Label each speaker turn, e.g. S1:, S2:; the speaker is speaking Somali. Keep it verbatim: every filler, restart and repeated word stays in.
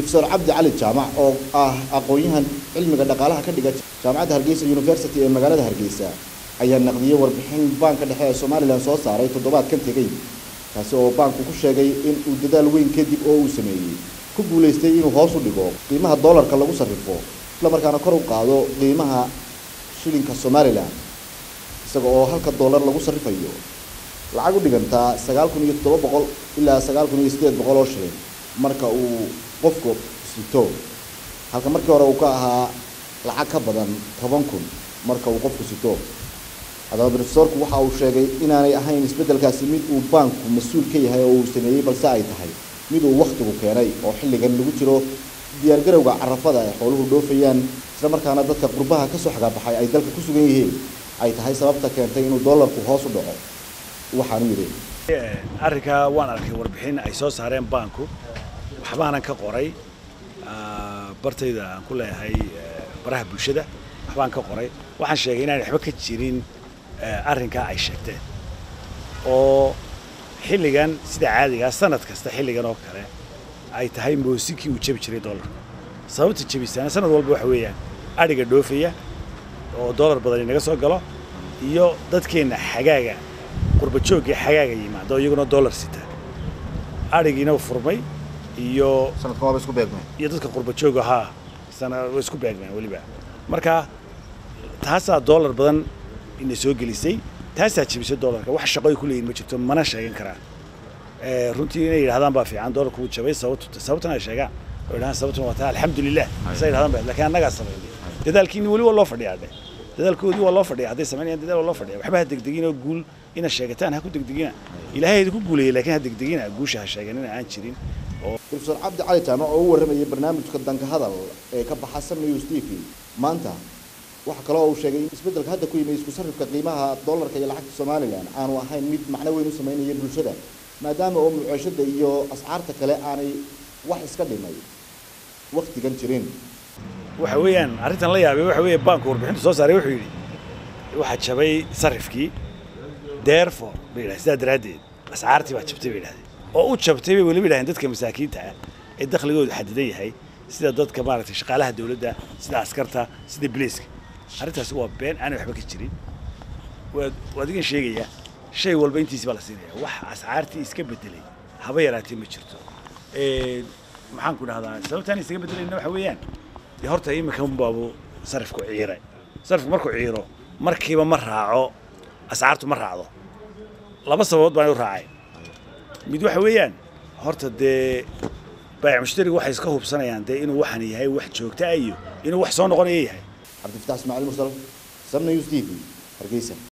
S1: Professor Cabdi Cali Jaamac oo ah aqoonyahan cilmiga dhaqaalaha ka dhiga Jaamacadda Hargeysa University ee magaalada Hargeysa ayaa naqdiyay warbixin banka dhexe ee Soomaaliland soo saaray toddobaadkan tagay kaasi oo banku ku sheegay in uu dadaal weyn kadib oo uu sameeyay ku guuleystay inuu hoos u dhigo qiimaha dollarka lagu sarrifo isla markaana kor u qaado qiimaha shilinka Soomaaliland isagoo oo halka dollar lagu sarrifayo lacag u dhiganta sagaal kun iyo toddoba boqol ilaa sagaal kun iyo siddeed boqol oo shilin marka uu qofku sito halka markii hore uu ka ahaa lacag ka badan toban kun marka uu qofku sito hadaba professorku waxa uu sheegay inaanay ahayn isbedelkaasi mid uu banku mas'uul ka yahay oo uu sameeyay balse ay tahay mid uu waqtigu keenay oo xilligan lagu jiro diyaar garowga carafada ee xooluhu dhoofayaan isla markaana dadka qurbaha ka soo xagabaxay ay dalka ku sugan yihiin ay tahay sababta keentay inuu dollarku hoos u dhaco waxaan yiri
S2: arrinka waan arkay warbixin ay soo saareen banku waxbaanan ka qoray bartayda aan ku leeyahay baraha bulshada waxbaan ka qoray waxaan sheegay inaan waxba ka jirin arrinka ay sheegteen oo xilligan sida caadiga sanad kasta xilligan oo kale ay tahay muusikii uu jabi jiray dollarka sababta jabisana sanad walba waxa weeyaan ariga dhoofaya oo dollar badan inaga soo galo iyo dadkeena xagaaga qurba joogga xagaaga yimaado iyaguna dollar sita arigiina furmay iyo
S1: sanadkan waa isku beegmay
S2: iyo dadka qurba joogga ha sanad waa isku beegmay waliba marka taasa dollar badan in soo gelisay taasa jibisay dollarka wax shaqo ay ku leeyihiin ma jirto mana sheegan karaan ee runtii inay yiraahdaan baa fiican dollarku uu jabay sababta sababtana ay sheegaan oo ilaahay sababtuna waa taa alxamdulillah say yiraahdaan baa laakiin anaga sameeyay dadaalkiin wali waa loo fadhiyaa dadaalkoodii waa loo fadhiyaa haday sameeyaan dadaal waa loo fadhiyaa waxba degdegin oo guul ina sheegataan ha ku degdegina ilaahay ku guuleeyay laakiin ha degdegina guusha ha sheeganina aan jirin oo
S1: Professor Cabdi Cali Jaamac oo warramay barnaamijka danka hadal ee ka baxsan News T V maanta waxa kale oo uu sheegay isbedelka hadda ku yimid isku sarrifka qiimaha dollarka iyo lacagta Soomaaliland aanu ahayn mid macno weyn u sameynaya bulshada maadaama oo mucaashada iyo ascaarta kale aanay wax iska dhimay waqtigan jirin
S2: waxa weeyaan arrintan la yaabay waxa weeye banku warbixinta soo saaray wuxuu yiri waxa jabay sarrifkii therefore bila sida daraadeed ascaartii baa jabtay bay yiraahdeen oo u jabtay bay wali yiraahdeen dadka masaakiinta ah ee dakhligoodu xadidan yahay sida dadka maaragtay shaqaalaha dawladda sida askarta sida biliiska arrintaas waa been aan waxba ka jirin waa wadigan sheegaya shay walba intiisa baa la siinaya wax ascaartii iska bedelay haba yaraatay ma jirto ee maxaan ku dhahdaa sababtaan iska bedelayna waxa weeyaan horta imika baabo sarifku ciiray sarifku markuu ciiro markiiba ma raaco ascaartu ma raacdo laba sababood baan u raacay mid waxa weeyaan horta de baayac mushtariga waxay iska hubsanayaan de inuu waxan yahay wax joogta iyo inuu wax soo noqonayo yahay
S1: Cabdi Fataax Ismaaciil Mursal Sam News T V Hargeysa.